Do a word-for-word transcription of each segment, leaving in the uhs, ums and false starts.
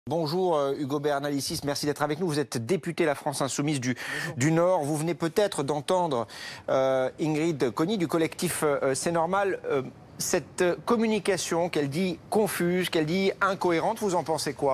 Bonjour euh, Hugo Bernalicis, merci d'être avec nous. Vous êtes député La France Insoumise du, du Nord. Vous venez peut-être d'entendre euh, Ingrid Conny du collectif euh, C'est Normal. Euh, cette communication qu'elle dit confuse, qu'elle dit incohérente, vous en pensez quoi ?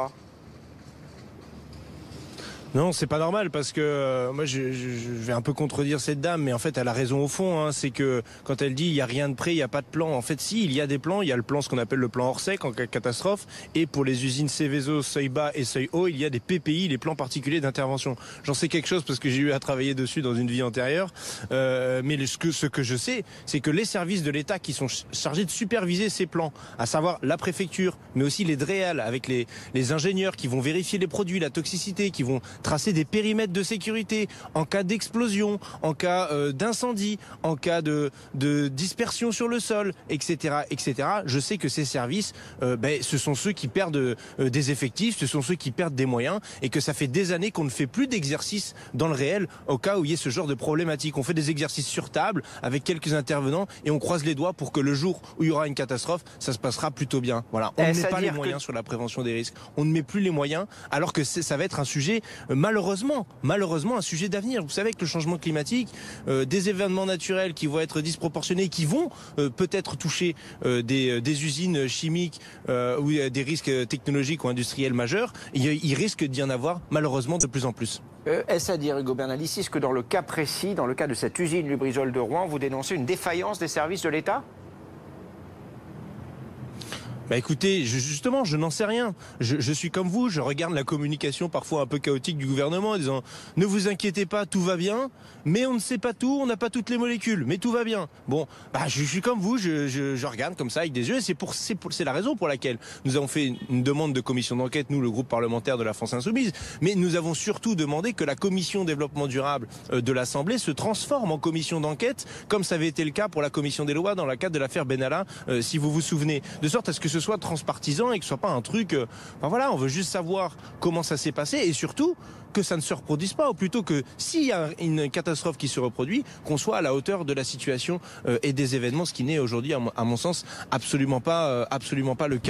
Non, c'est pas normal parce que euh, moi je, je, je vais un peu contredire cette dame, mais en fait elle a raison au fond. Hein, c'est que quand elle dit il y a rien de prêt, il y a pas de plan. En fait, si il y a des plans, il y a le plan ce qu'on appelle le plan Orsec en cas de catastrophe, et pour les usines Seveso, seuil bas et seuil haut, il y a des P P I, les plans particuliers d'intervention. J'en sais quelque chose parce que j'ai eu à travailler dessus dans une vie antérieure. Euh, mais ce que ce que je sais, c'est que les services de l'État qui sont chargés de superviser ces plans, à savoir la préfecture, mais aussi les DREAL avec les les ingénieurs qui vont vérifier les produits, la toxicité, qui vont tracer des périmètres de sécurité en cas d'explosion, en cas euh, d'incendie, en cas de, de dispersion sur le sol, et cetera, et cetera. Je sais que ces services, euh, ben, ce sont ceux qui perdent euh, des effectifs, ce sont ceux qui perdent des moyens, et que ça fait des années qu'on ne fait plus d'exercices dans le réel au cas où il y ait ce genre de problématique. On fait des exercices sur table avec quelques intervenants et on croise les doigts pour que le jour où il y aura une catastrophe, ça se passera plutôt bien. Voilà. On ne met pas les moyens que... sur la prévention des risques. On ne met plus les moyens, alors que ça va être un sujet euh, malheureusement, malheureusement un sujet d'avenir. Vous savez que le changement climatique, euh, des événements naturels qui vont être disproportionnés, qui vont euh, peut-être toucher euh, des, des usines chimiques euh, ou des risques technologiques ou industriels majeurs, il, il risque d'y en avoir malheureusement de plus en plus. Euh, Est-ce à dire, Hugo Bernalicis, que dans le cas précis, dans le cas de cette usine Lubrizol de Rouen, vous dénoncez une défaillance des services de l'État ? Bah écoutez, je, justement, je n'en sais rien. Je, je suis comme vous, je regarde la communication parfois un peu chaotique du gouvernement en disant « Ne vous inquiétez pas, tout va bien, mais on ne sait pas tout, on n'a pas toutes les molécules, mais tout va bien. » Bon, bah je, je suis comme vous, je, je, je regarde comme ça avec des yeux, et c'est pour, c'est pour, c'est la raison pour laquelle nous avons fait une, une demande de commission d'enquête, nous, le groupe parlementaire de la France Insoumise, mais nous avons surtout demandé que la commission développement durable euh, de l'Assemblée se transforme en commission d'enquête, comme ça avait été le cas pour la commission des lois dans le cadre de l'affaire Benalla, euh, si vous vous souvenez, de sorte à ce que ce soit transpartisan et que ce soit pas un truc euh, enfin voilà, on veut juste savoir comment ça s'est passé et surtout que ça ne se reproduise pas, ou plutôt que s'il y a une catastrophe qui se reproduit, qu'on soit à la hauteur de la situation euh, et des événements, ce qui n'est aujourd'hui à mon, à mon sens absolument pas euh, absolument pas le cas.